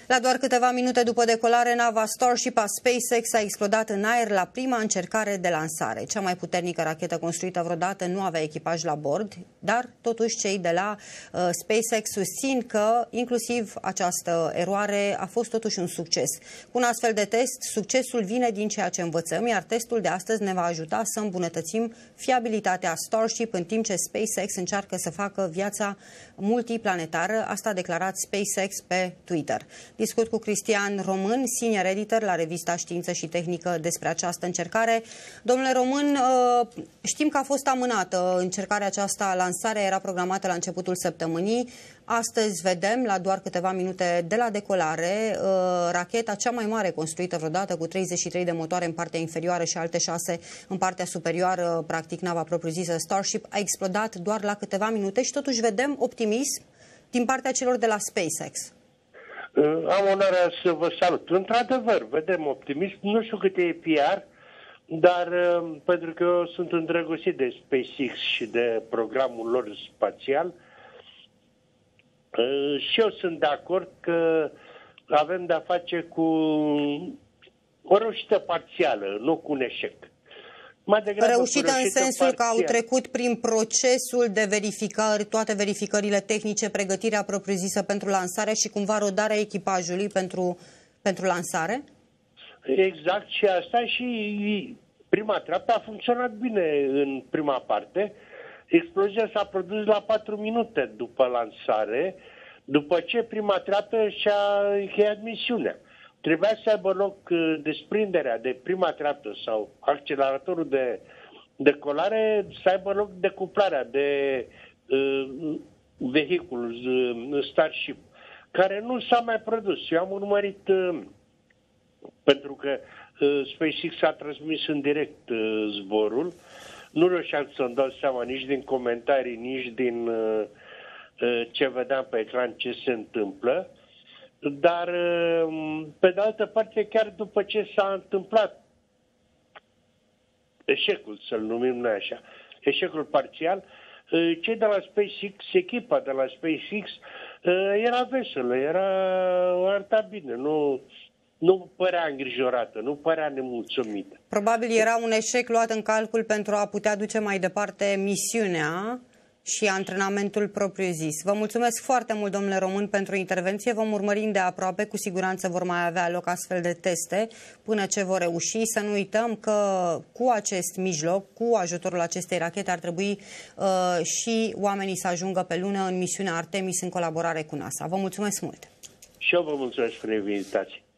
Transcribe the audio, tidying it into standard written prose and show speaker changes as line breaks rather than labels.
La doar câteva minute după decolare, nava Starship a SpaceX a explodat în aer la prima încercare de lansare. Cea mai puternică rachetă construită vreodată nu avea echipaj la bord, dar totuși cei de la SpaceX susțin că inclusiv această eroare a fost totuși un succes. Cu un astfel de test, succesul vine din ceea ce învățăm, iar testul de astăzi ne va ajuta să îmbunătățim fiabilitatea Starship în timp ce SpaceX încearcă să facă viața multiplanetară. Asta a declarat SpaceX pe Twitter. Discut cu Cristian Român, senior editor la revista Știință și Tehnică, despre această încercare. Domnule Român, știm că a fost amânată încercarea aceasta, lansarea era programată la începutul săptămânii. Astăzi vedem, la doar câteva minute de la decolare, racheta cea mai mare construită vreodată, cu 33 de motoare în partea inferioară și alte 6 în partea superioară, practic nava propriu-zisă Starship, a explodat doar la câteva minute și totuși vedem optimism din partea celor de la SpaceX.
Am onoarea să vă salut. Într-adevăr, vedem optimism. Nu știu cât e PR, dar pentru că eu sunt îndrăgostit de SpaceX și de programul lor spațial, și eu sunt de acord că avem de-a face cu o reușită parțială, nu cu un eșec.
Reușită în sensul că au trecut prin procesul de verificări, toate verificările tehnice, pregătirea propriu-zisă pentru lansare și cumva rodarea echipajului pentru lansare?
Exact, și asta, și prima treaptă a funcționat bine în prima parte. Explozia s-a produs la 4 minute după lansare, după ce prima treaptă și-a încheiat misiunea. Trebuia să aibă loc desprinderea de prima treaptă sau acceleratorul de decolare, să aibă loc decuplarea de vehicul Starship, care nu s-a mai produs. Eu am urmărit, pentru că SpaceX a transmis în direct zborul, nu reușeam să-mi dau seama nici din comentarii, nici din ce vedeam pe ecran ce se întâmplă, dar pe de altă parte, chiar după ce s-a întâmplat eșecul, să-l numim noi așa, eșecul parțial, cei de la SpaceX, echipa de la SpaceX, era veselă, arăta bine, nu părea îngrijorată, nu părea nemulțumită.
Probabil era un eșec luat în calcul pentru a putea duce mai departe misiunea și antrenamentul propriu-zis. Vă mulțumesc foarte mult, domnule Român, pentru intervenție. Vom urmări de aproape, cu siguranță vor mai avea loc astfel de teste până ce vor reuși. Să nu uităm că cu acest mijloc, cu ajutorul acestei rachete, ar trebui și oamenii să ajungă pe lună în misiunea Artemis în colaborare cu NASA. Vă mulțumesc mult!
Și eu vă mulțumesc pentru invitație.